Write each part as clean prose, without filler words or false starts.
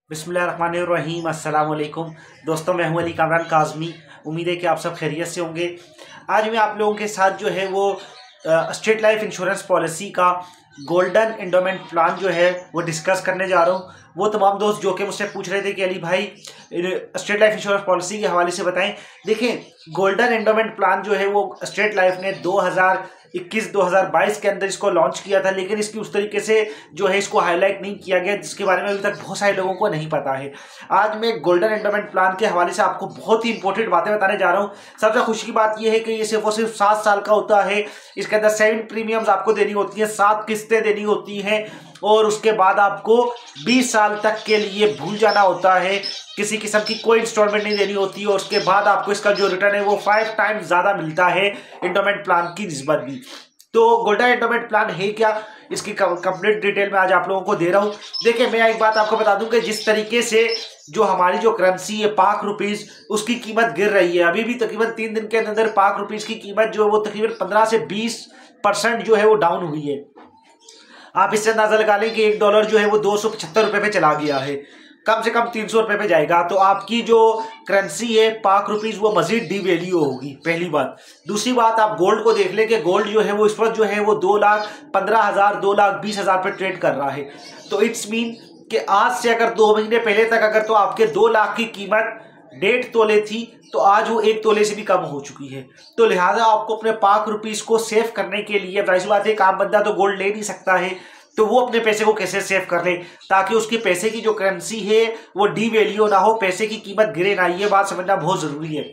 बिस्मिल्लाहिर्रहमानिर्रहीम। अस्सलाम वालेकुम दोस्तों, मैं हूं अली कामरान काज़मी। उम्मीद है कि आप सब खैरियत से होंगे। आज मैं आप लोगों के साथ जो है वो स्टेट लाइफ इंश्योरेंस पॉलिसी का गोल्डन एंडोमेंट प्लान जो है वो डिस्कस करने जा रहा हूं। वो तमाम दोस्त जो कि मुझसे पूछ रहे थे कि अली भाई स्टेट लाइफ इंश्योरेंस पॉलिसी के हवाले से बताएं। देखें, गोल्डन एंडोमेंट प्लान जो है वो स्टेट लाइफ ने 2021-2022 के अंदर इसको लॉन्च किया था, लेकिन इसकी उस तरीके से जो है इसको हाईलाइट नहीं किया गया, जिसके बारे में अभी तक बहुत सारे लोगों को नहीं पता है। आज मैं गोल्डन एंडोमेंट प्लान के हवाले से आपको बहुत ही इंपॉर्टेंट बातें बताने जा रहा हूँ। सबसे खुशी की बात यह है कि ये सिर्फ और सिर्फ 7 साल का होता है। इसके अंदर 7 प्रीमियम्स आपको देनी होती है, 7 किस्तें देनी होती हैं, और उसके बाद आपको 20 साल तक के लिए भूल जाना होता है, किसी किस्म की कोई इंस्टॉलमेंट नहीं देनी होती। और उसके बाद आपको इसका जो रिटर्न है वो 5 टाइम्स ज्यादा मिलता है एंडोमेंट प्लान की निस्बत भी। तो गोल्डन एंडोमेंट प्लान है क्या, इसकी कंप्लीट डिटेल में आज आप लोगों को दे रहा हूं। देखिए, मैं एक बात आपको बता दूं कि जिस तरीके से जो हमारी जो करेंसी है पाक रुपीज, उसकी कीमत गिर रही है। अभी भी तकरीबन 3 दिन के अंदर पाक रुपीज की कीमत जो है वो तकरीबन 15 से 20% जो है वो डाउन हुई है। आप इससे अंदाजा लगा लें कि $1 जो है वो 275 रुपए पे चला गया है, कम से कम 300 रुपए पे जाएगा। तो आपकी जो करेंसी है पाक रुपीज वो मजीद डी वैल्यू होगी, पहली बात। दूसरी बात, आप गोल्ड को देख लें कि गोल्ड जो है वो इस वक्त जो है वो 2,15,000 2,20,000 पे ट्रेड कर रहा है। तो इट्स मीन कि आज से अगर 2 महीने पहले तक अगर तो आपके 2 लाख की कीमत 1.5 तोले थी, तो आज वो 1 तोले से भी कम हो चुकी है। तो लिहाजा आपको अपने पाक रुपीज को सेव करने के लिए, जाहिर बात है एक आम बंदा तो गोल्ड ले नहीं सकता है, तो वो अपने पैसे को कैसे सेव कर ले ताकि उसके पैसे की जो करेंसी है वो डी वैल्यू ना हो, पैसे की कीमत गिरे ना। ये बात समझना बहुत जरूरी है।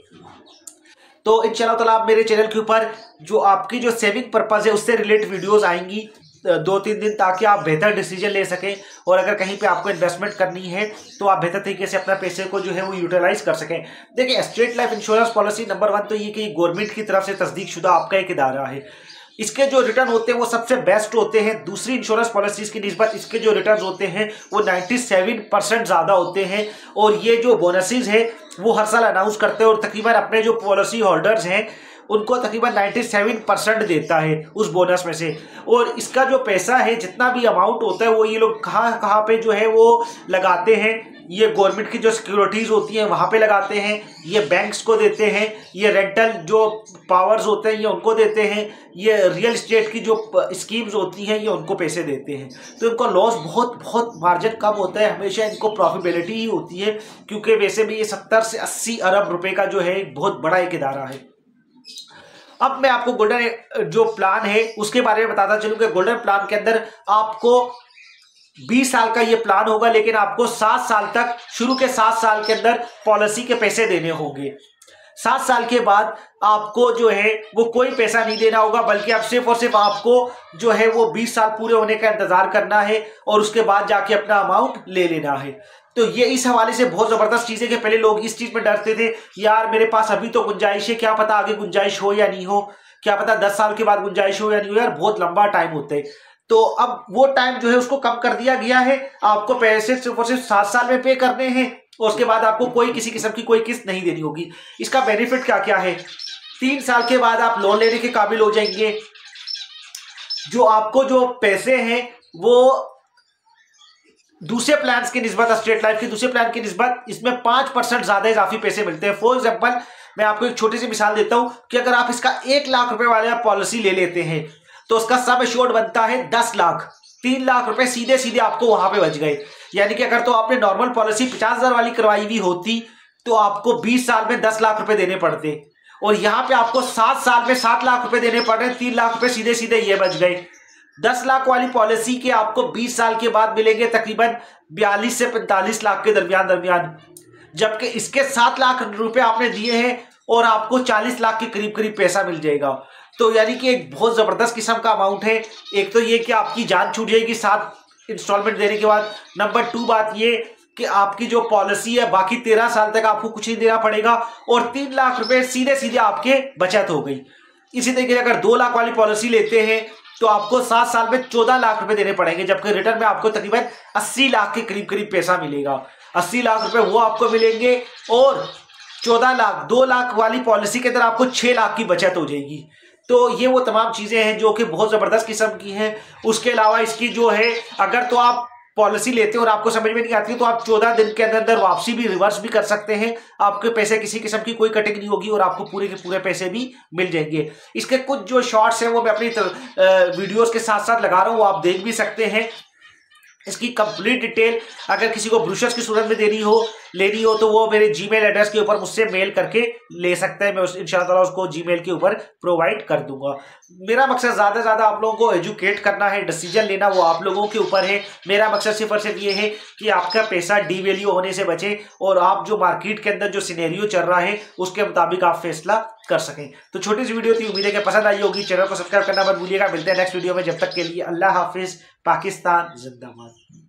तो इंशाल्लाह ताला आप मेरे चैनल के ऊपर जो आपकी जो सेविंग पर्पज है उससे रिलेटेड वीडियोस आएंगी 2-3 दिन, ताकि आप बेहतर डिसीजन ले सकें। और अगर कहीं पे आपको इन्वेस्टमेंट करनी है तो आप बेहतर तरीके से अपना पैसे को जो है वो यूटिलाइज कर सकें। देखिए, state life insurance policy number 1 तो ये कि गवर्नमेंट की तरफ से तस्दीक शुदा आपका एक इदारा है। इसके जो रिटर्न होते हैं वो सबसे बेस्ट होते हैं। दूसरी इंश्योरेंस पॉलिसीज की निस्बत इसके जो रिटर्न होते हैं वो 97% ज़्यादा होते हैं। और ये जो बोनसेस है वो हर साल अनाउंस करते हैं, और तकरीबन अपने जो पॉलिसी होल्डर्स हैं उनको तकरीबन 97% देता है उस बोनस में से। और इसका जो पैसा है, जितना भी अमाउंट होता है, वो ये लोग कहाँ कहाँ पे जो है वो लगाते हैं। ये गवर्नमेंट की जो सिक्योरिटीज होती हैं वहाँ पे लगाते हैं, ये बैंक्स को देते हैं, ये रेंटल जो पावर्स होते हैं ये उनको देते हैं, ये रियल एस्टेट की जो स्कीम्स होती हैं ये उनको पैसे देते हैं। तो इनको लॉस बहुत मार्जिन कम होता है, हमेशा इनको प्रॉफिटेबिलिटी ही होती है, क्योंकि वैसे भी ये 70 से 80 अरब रुपए का जो है बहुत बड़ा एक इदारा है। अब मैं आपको गोल्डन जो प्लान है उसके बारे में बताता चलूं कि गोल्डन प्लान के अंदर आपको 20 साल का ये प्लान होगा, लेकिन आपको 7 साल तक, शुरू के 7 साल के अंदर पॉलिसी के पैसे देने होंगे। 7 साल के बाद आपको जो है वो कोई पैसा नहीं देना होगा, बल्कि आप सिर्फ और सिर्फ आपको जो है वो 20 साल पूरे होने का इंतजार करना है और उसके बाद जाके अपना अमाउंट ले लेना है। तो ये इस हवाले से बहुत जबरदस्त चीज है कि पहले लोग इस चीज में डरते थे, यार मेरे पास अभी तो गुंजाइश है, क्या पता आगे गुंजाइश हो या नहीं हो, क्या पता 10 साल के बाद गुंजाइश हो या नहीं हो, यार बहुत लंबा टाइम होता है। तो अब वो टाइम जो है उसको कम कर दिया गया है। आपको पैसे सिर्फ और सिर्फ 7 साल में पे करने हैं, और उसके बाद आपको कोई किसी किस्म की कोई किस्त नहीं देनी होगी। इसका बेनिफिट क्या क्या है? 3 साल के बाद आप लोन लेने के काबिल हो जाएंगे। जो आपको जो पैसे हैं वो दूसरे प्लान की निस्बत, स्टेट लाइफ के दूसरे प्लान की निस्बत इसमें 5% ज्यादा इजाफी पैसे मिलते हैं। फॉर एग्जाम्पल, मैं आपको एक छोटी सी मिसाल देता हूं कि अगर आप इसका 1 लाख रुपए वाला पॉलिसी ले लेते हैं तो उसका सम एश्योर्ड बनता है 10 लाख। 3 लाख रुपए सीधे सीधे आपको वहां पे बच गए। यानी कि अगर तो आपने नॉर्मल पॉलिसी 50,000 वाली करवाई हुई होती तो आपको 20 साल में 10 लाख रुपए देने पड़ते, और यहां पे आपको 7 साल में 7 लाख रुपए देने पड़ रहे। 3 लाख रुपए सीधे सीधे ये बच गए। 10 लाख वाली पॉलिसी के आपको 20 साल के बाद मिलेंगे तकरीबन 42 से 45 लाख के दरमियान, जबकि इसके 7 लाख रुपए आपने दिए हैं और आपको 40 लाख के करीब करीब पैसा मिल जाएगा। तो यानी कि एक बहुत जबरदस्त किस्म का अमाउंट है। एक तो ये कि आपकी जान छूट जाएगी 7 इंस्टॉलमेंट देने के बाद। नंबर 2 बात ये कि आपकी जो पॉलिसी है बाकी 13 साल तक आपको कुछ नहीं देना पड़ेगा, और 3 लाख रुपए सीधे सीधे आपके बचत हो गई। इसी तरीके से अगर 2 लाख वाली पॉलिसी लेते हैं तो आपको 7 साल में 14 लाख रुपए देने पड़ेंगे, जबकि रिटर्न में आपको तकरीबन 80 लाख के करीब करीब पैसा मिलेगा। 80 लाख रुपए वो आपको मिलेंगे, और 14 लाख 2 लाख वाली पॉलिसी के अंदर आपको 6 लाख की बचत हो जाएगी। तो ये वो तमाम चीजें हैं जो कि बहुत जबरदस्त किस्म की हैं। उसके अलावा इसकी जो है, अगर तो आप पॉलिसी लेते हैं और आपको समझ में नहीं आती तो आप 14 दिन के अंदर अंदर वापसी भी रिवर्स भी कर सकते हैं। आपके पैसे किसी किस्म की कोई कटिंग नहीं होगी और आपको पूरे के पूरे पैसे भी मिल जाएंगे। इसके कुछ जो शॉर्ट्स हैं वो मैं अपनी वीडियोस के साथ साथ लगा रहा हूँ, वो आप देख भी सकते हैं। इसकी कंप्लीट डिटेल अगर किसी को ब्रोशर्स की सूरत में लेनी हो तो वो मेरे जीमेल एड्रेस के ऊपर मुझसे मेल करके ले सकते हैं। मैं इंशाल्लाह उसको जीमेल के ऊपर प्रोवाइड कर दूंगा। मेरा मकसद ज़्यादा से ज़्यादा आप लोगों को एजुकेट करना है, डिसीजन लेना वो आप लोगों के ऊपर है। मेरा मकसद सिर्फ और सिर्फ ये है कि आपका पैसा डीवैल्यू होने से बचे और आप जो मार्केट के अंदर जो सिनेरियो चल रहा है उसके मुताबिक आप फैसला कर सकें। तो छोटी सी वीडियो थी, उम्मीद है कि पसंद आई होगी। चैनल को सब्सक्राइब करना मत भूलिएगा। मिलते हैं नेक्स्ट वीडियो में, जब तक के लिए अल्लाह हाफिज। पाकिस्तान जिंदाबाद।